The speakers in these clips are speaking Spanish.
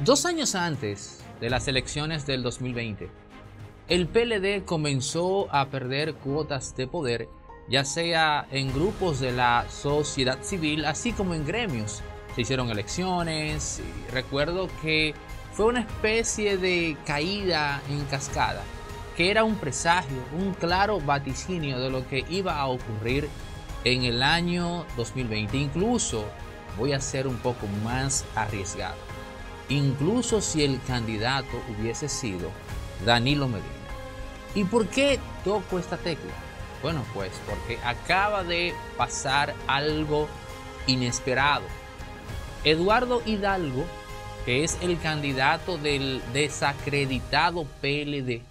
2 años antes de las elecciones del 2020, el PLD comenzó a perder cuotas de poder, ya sea en grupos de la sociedad civil, así como en gremios. Se hicieron elecciones y recuerdo que fue una especie de caída en cascada, que era un presagio, un claro vaticinio de lo que iba a ocurrir en el año 2020. Incluso voy a ser un poco más arriesgado. Incluso si el candidato hubiese sido Danilo Medina. ¿Y por qué toco esta tecla? Bueno, pues porque acaba de pasar algo inesperado. Eduardo Hidalgo, que es el candidato del desacreditado PLD,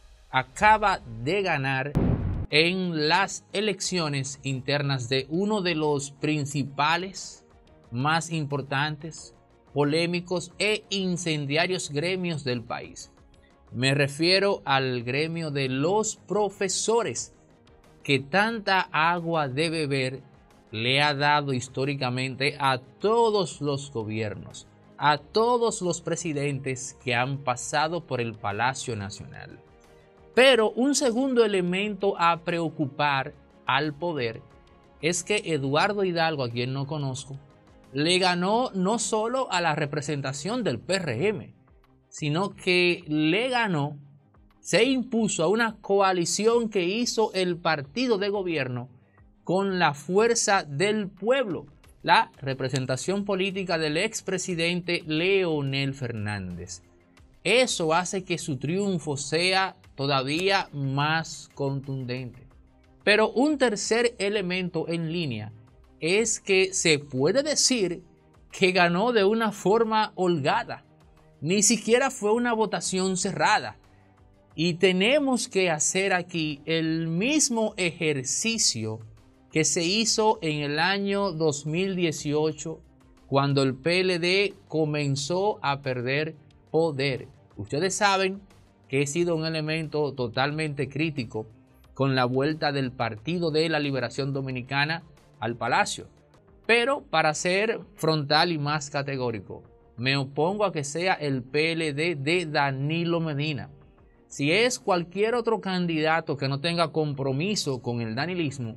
acaba de ganar en las elecciones internas de uno de los principales, más importantes, polémicos e incendiarios gremios del país. Me refiero al gremio de los profesores, que tanta agua de beber le ha dado históricamente a todos los gobiernos, a todos los presidentes que han pasado por el Palacio Nacional. Pero un segundo elemento a preocupar al poder es que Eduardo Hidalgo, a quien no conozco, le ganó no solo a la representación del PRM, sino que le ganó, se impuso a una coalición que hizo el partido de gobierno con la fuerza del pueblo, la representación política del expresidente Leonel Fernández. Eso hace que su triunfo sea todavía más contundente. Pero un tercer elemento en línea es que se puede decir que ganó de una forma holgada. Ni siquiera fue una votación cerrada. Y tenemos que hacer aquí el mismo ejercicio que se hizo en el año 2018, cuando el PLD comenzó a perder poder. Ustedes saben que he sido un elemento totalmente crítico con la vuelta del Partido de la Liberación Dominicana al Palacio. Pero para ser frontal y más categórico, me opongo a que sea el PLD de Danilo Medina. Si es cualquier otro candidato que no tenga compromiso con el danilismo,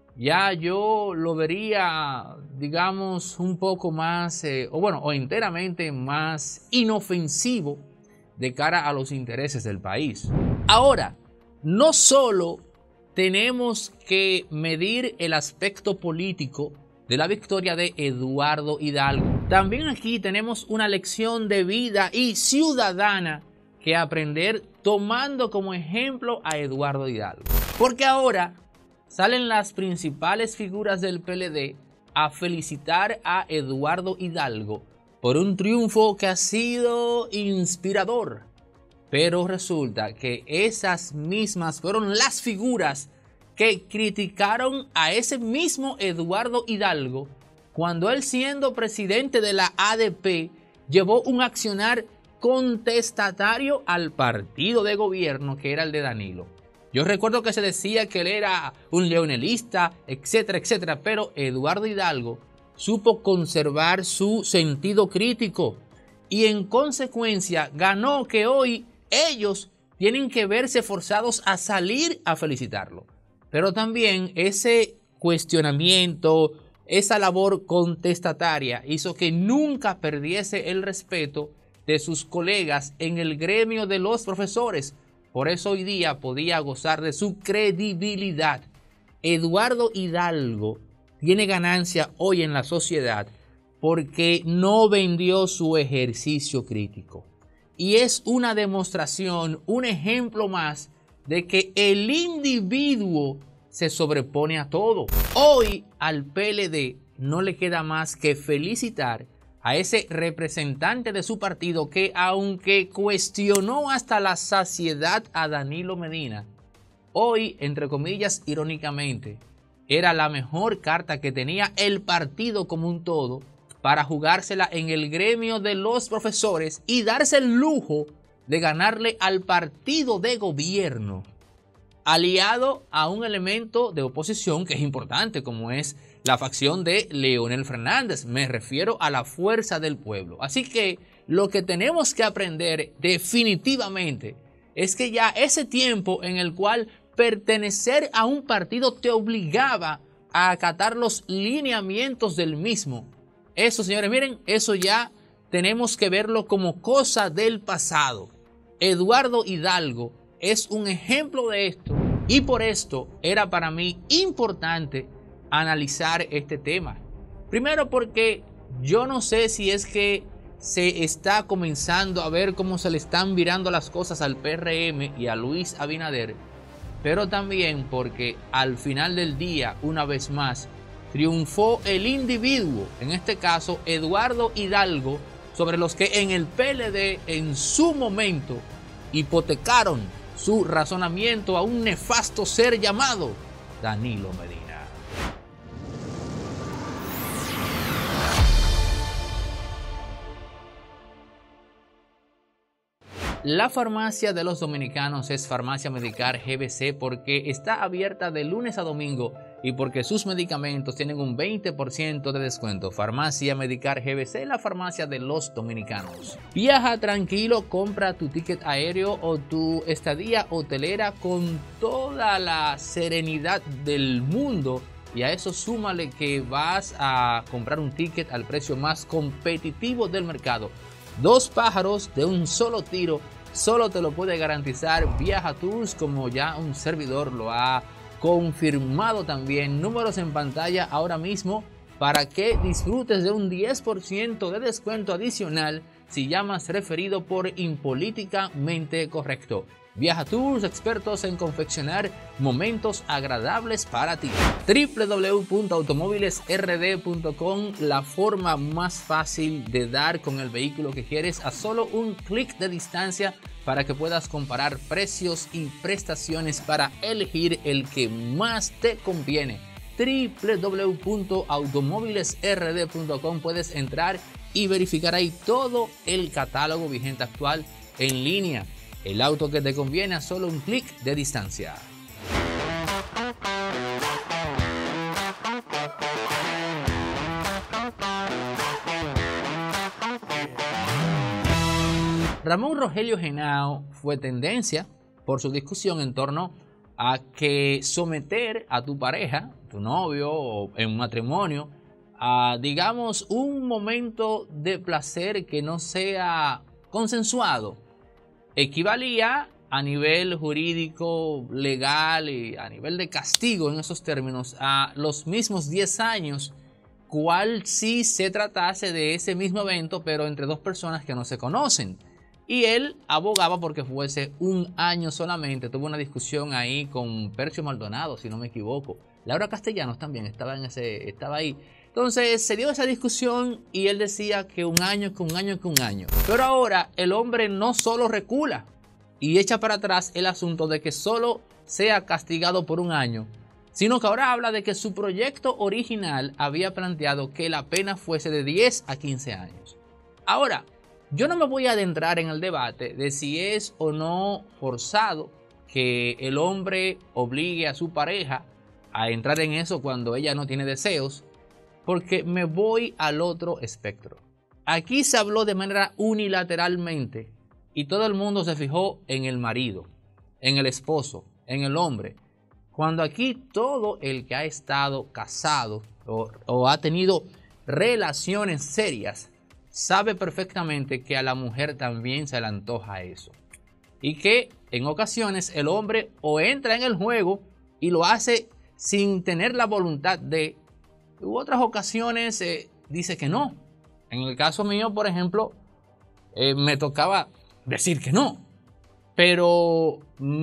ya yo lo vería, digamos, un poco más, o enteramente más inofensivo de cara a los intereses del país. Ahora, no solo tenemos que medir el aspecto político de la victoria de Eduardo Hidalgo, también aquí tenemos una lección de vida y ciudadana que aprender tomando como ejemplo a Eduardo Hidalgo. Porque ahora salen las principales figuras del PLD a felicitar a Eduardo Hidalgo por un triunfo que ha sido inspirador. Pero resulta que esas mismas fueron las figuras que criticaron a ese mismo Eduardo Hidalgo cuando él, siendo presidente de la ADP, llevó un accionar contestatario al partido de gobierno que era el de Danilo. Yo recuerdo que se decía que él era un leonelista, etcétera, etcétera, pero Eduardo Hidalgo supo conservar su sentido crítico y en consecuencia ganó que hoy ellos tienen que verse forzados a salir a felicitarlo. Pero también ese cuestionamiento, esa labor contestataria hizo que nunca perdiese el respeto de sus colegas en el gremio de los profesores. Por eso hoy día podía gozar de su credibilidad. Eduardo Hidalgo tiene ganancia hoy en la sociedad porque no vendió su ejercicio crítico. Y es una demostración, un ejemplo más de que el individuo se sobrepone a todo. Hoy al PLD no le queda más que felicitar a ese representante de su partido que, aunque cuestionó hasta la saciedad a Danilo Medina, hoy, entre comillas, irónicamente, era la mejor carta que tenía el partido como un todo para jugársela en el gremio de los profesores y darse el lujo de ganarle al partido de gobierno, aliado a un elemento de oposición que es importante, como es la facción de Leonel Fernández. Me refiero a la fuerza del pueblo. Así que lo que tenemos que aprender definitivamente es que ya ese tiempo en el cual pertenecer a un partido te obligaba a acatar los lineamientos del mismo, eso, señores, miren, eso ya tenemos que verlo como cosa del pasado. Eduardo Hidalgo es un ejemplo de esto y por esto era para mí importante analizar este tema. Primero porque yo no sé si es que se está comenzando a ver cómo se le están virando las cosas al PRM y a Luis Abinader, pero también porque al final del día, una vez más, triunfó el individuo, en este caso Eduardo Hidalgo, sobre los que en el PLD en su momento hipotecaron su razonamiento a un nefasto ser llamado Danilo Medina. La farmacia de los dominicanos es Farmacia Medicar GBC porque está abierta de lunes a domingo y porque sus medicamentos tienen un 20% de descuento. Farmacia Medicar GBC, la farmacia de los dominicanos. Viaja tranquilo, compra tu ticket aéreo o tu estadía hotelera con toda la serenidad del mundo. Y a eso súmale que vas a comprar un ticket al precio más competitivo del mercado. Dos pájaros de un solo tiro, solo te lo puede garantizar Viaja Tours, como ya un servidor lo ha confirmado también. Números en pantalla ahora mismo para que disfrutes de un 10% de descuento adicional si llamas referido por Impolíticamente Correcto. Viaja Tours, expertos en confeccionar momentos agradables para ti. www.automovilesrd.com, la forma más fácil de dar con el vehículo que quieres a solo un clic de distancia para que puedas comparar precios y prestaciones para elegir el que más te conviene. www.automovilesrd.com, puedes entrar y verificar ahí todo el catálogo vigente actual en línea. El auto que te conviene a solo un clic de distancia. Ramón Rogelio Henao fue tendencia por su discusión en torno a que someter a tu pareja, tu novio o en un matrimonio, a, digamos, un momento de placer que no sea consensuado, equivalía a nivel jurídico, legal y a nivel de castigo en esos términos a los mismos 10 años, cual si se tratase de ese mismo evento pero entre dos personas que no se conocen. Y él abogaba porque fuese un año solamente. Tuvo una discusión ahí con Percio Maldonado, si no me equivoco. Laura Castellanos también estaba ahí. Entonces se dio esa discusión y él decía que un año, que un año, que un año. Pero ahora el hombre no solo recula y echa para atrás el asunto de que solo sea castigado por un año, sino que ahora habla de que su proyecto original había planteado que la pena fuese de 10 a 15 años. Ahora, yo no me voy a adentrar en el debate de si es o no forzado que el hombre obligue a su pareja a entrar en eso cuando ella no tiene deseos, porque me voy al otro espectro. Aquí se habló de manera unilateralmente y todo el mundo se fijó en el marido, en el esposo, en el hombre. Cuando aquí todo el que ha estado casado o ha tenido relaciones serias sabe perfectamente que a la mujer también se le antoja eso. Y que en ocasiones el hombre o entra en el juego y lo hace sin tener la voluntad de... U otras ocasiones dice que no. En el caso mío, por ejemplo, me tocaba decir que no. Pero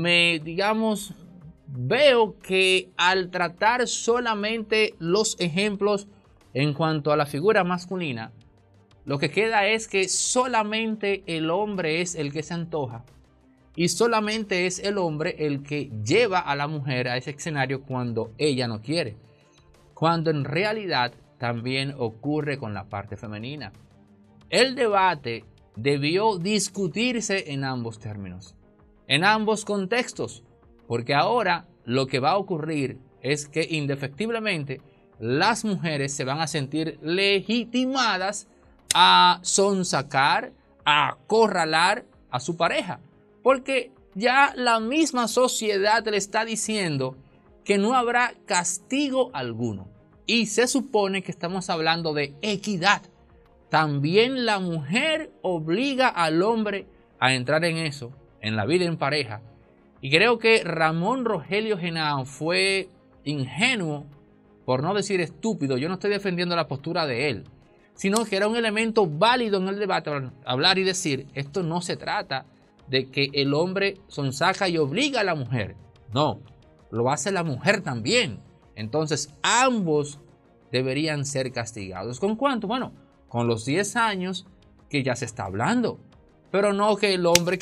veo que al tratar solamente los ejemplos en cuanto a la figura masculina, lo que queda es que solamente el hombre es el que se antoja y solamente es el hombre el que lleva a la mujer a ese escenario cuando ella no quiere. Cuando en realidad también ocurre con la parte femenina. El debate debió discutirse en ambos términos, en ambos contextos, porque ahora lo que va a ocurrir es que indefectiblemente las mujeres se van a sentir legitimadas a sonsacar, acorralar a su pareja, porque ya la misma sociedad le está diciendo que no habrá castigo alguno. Y se supone que estamos hablando de equidad. También la mujer obliga al hombre a entrar en eso, en la vida en pareja. Y creo que Ramón Rogelio Genao fue ingenuo, por no decir estúpido. Yo no estoy defendiendo la postura de él, sino que era un elemento válido en el debate para hablar y decir, esto no se trata de que el hombre sonsaca y obliga a la mujer. No, lo hace la mujer también. Entonces ambos deberían ser castigados. ¿Con cuánto? Bueno, con los 10 años que ya se está hablando. Pero no que el hombre.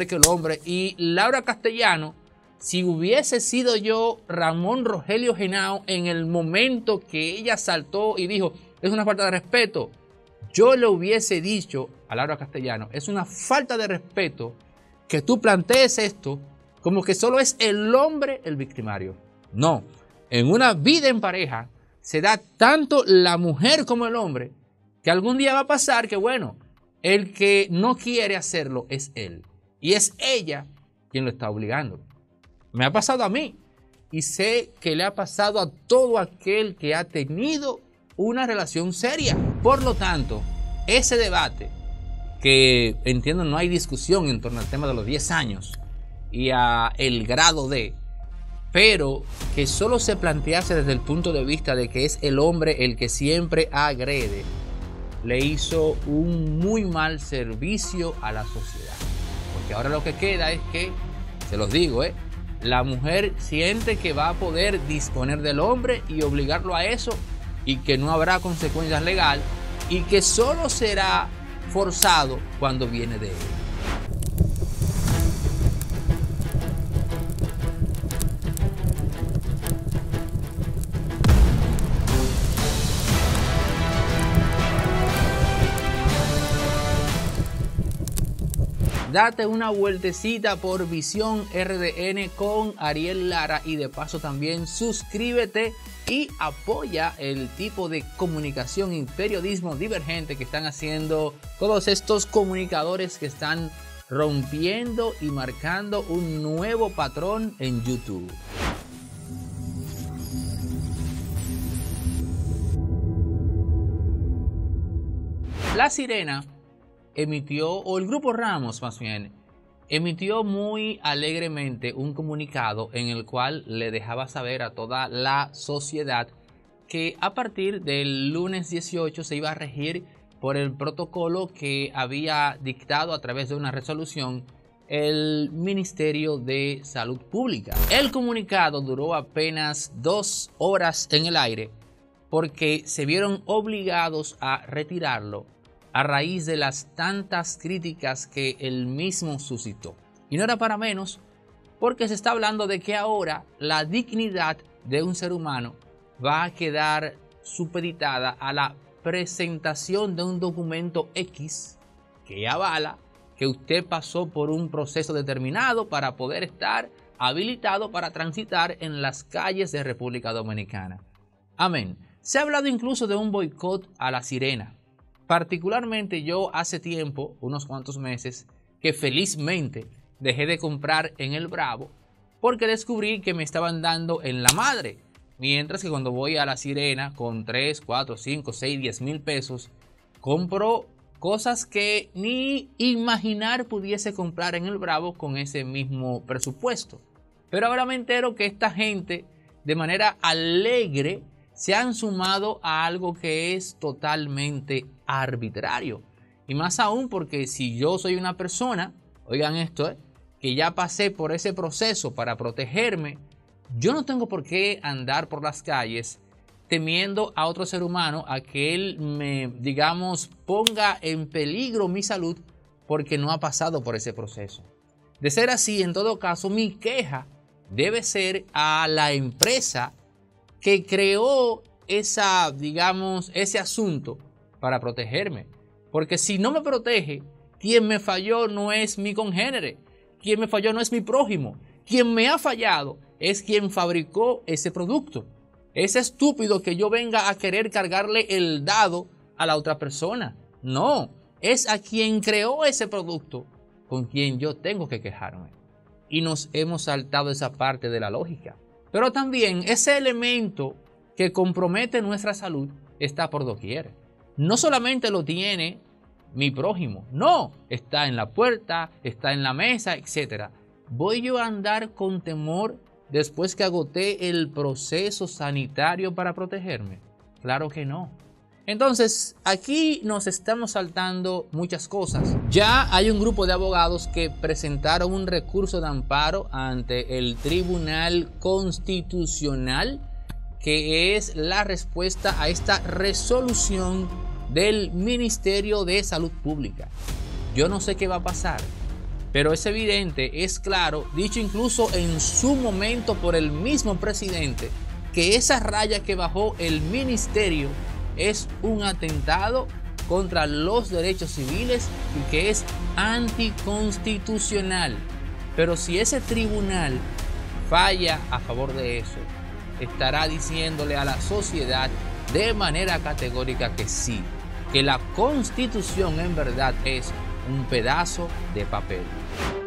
Y Laura Castellano, si hubiese sido yo Ramón Rogelio Genao en el momento que ella saltó y dijo, es una falta de respeto, yo le hubiese dicho a Laura Castellano, es una falta de respeto que tú plantees esto como que solo es el hombre el victimario. No, en una vida en pareja se da tanto la mujer como el hombre, que algún día va a pasar que, bueno, el que no quiere hacerlo es él. Y es ella quien lo está obligando. Me ha pasado a mí. Y sé que le ha pasado a todo aquel que ha tenido una relación seria. Por lo tanto, ese debate, que entiendo no hay discusión en torno al tema de los 10 años y a el grado de, pero que solo se plantease desde el punto de vista de que es el hombre el que siempre agrede, le hizo un muy mal servicio a la sociedad. Porque ahora lo que queda es que, se los digo, la mujer siente que va a poder disponer del hombre y obligarlo a eso, y que no habrá consecuencias legales, y que solo será forzado cuando viene de él. Date una vueltecita por Visión RDN con Ariel Lara y de paso también suscríbete y apoya el tipo de comunicación y periodismo divergente que están haciendo todos estos comunicadores que están rompiendo y marcando un nuevo patrón en YouTube. La Sirena emitió, o el Grupo Ramos más bien, emitió muy alegremente un comunicado en el cual le dejaba saber a toda la sociedad que a partir del lunes 18 se iba a regir por el protocolo que había dictado a través de una resolución el Ministerio de Salud Pública. El comunicado duró apenas 2 horas en el aire porque se vieron obligados a retirarlo a raíz de las tantas críticas que él mismo suscitó. Y no era para menos, porque se está hablando de que ahora la dignidad de un ser humano va a quedar supeditada a la presentación de un documento X que avala que usted pasó por un proceso determinado para poder estar habilitado para transitar en las calles de República Dominicana. Amén. Se ha hablado incluso de un boicot a La Sirena. Particularmente yo hace tiempo, unos cuantos meses, que felizmente dejé de comprar en el Bravo porque descubrí que me estaban dando en la madre. Mientras que cuando voy a La Sirena con 3, 4, 5, 6, 10 mil pesos, compro cosas que ni imaginar pudiese comprar en el Bravo con ese mismo presupuesto. Pero ahora me entero que esta gente, de manera alegre, se han sumado a algo que es totalmente arbitrario. Y más aún porque si yo soy una persona, oigan esto, que ya pasé por ese proceso para protegerme, yo no tengo por qué andar por las calles temiendo a otro ser humano a que él me, digamos, ponga en peligro mi salud porque no ha pasado por ese proceso. De ser así, en todo caso, mi queja debe ser a la empresa que creó ese asunto para protegerme. Porque si no me protege, quien me falló no es mi congénere, quien me falló no es mi prójimo, quien me ha fallado es quien fabricó ese producto. Es estúpido que yo venga a querer cargarle el dado a la otra persona. No, es a quien creó ese producto con quien yo tengo que quejarme. Y nos hemos saltado esa parte de la lógica. Pero también ese elemento que compromete nuestra salud está por doquier. No solamente lo tiene mi prójimo, no, está en la puerta, está en la mesa, etc. ¿Voy yo a andar con temor después que agoté el proceso sanitario para protegerme? Claro que no. Entonces, aquí nos estamos saltando muchas cosas. Ya hay un grupo de abogados que presentaron un recurso de amparo ante el Tribunal Constitucional, que es la respuesta a esta resolución del Ministerio de Salud Pública. Yo no sé qué va a pasar, pero es evidente, es claro, dicho incluso en su momento por el mismo presidente, que esa raya que bajó el ministerio es un atentado contra los derechos civiles y que es anticonstitucional. Pero si ese tribunal falla a favor de eso, estará diciéndole a la sociedad de manera categórica que sí, que la Constitución en verdad es un pedazo de papel.